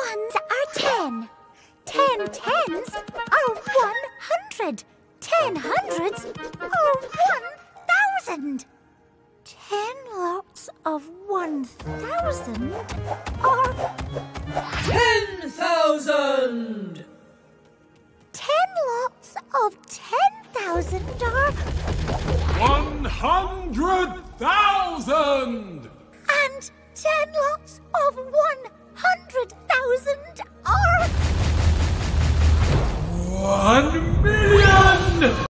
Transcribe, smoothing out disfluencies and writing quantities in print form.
ones are 10. 10 tens are 100. 10 hundreds are 1,000. 10 lots of 1,000 are 10,000. 10 lots of 10,000 are 100,000. and 10 lots of 100,000 are 1,000,000.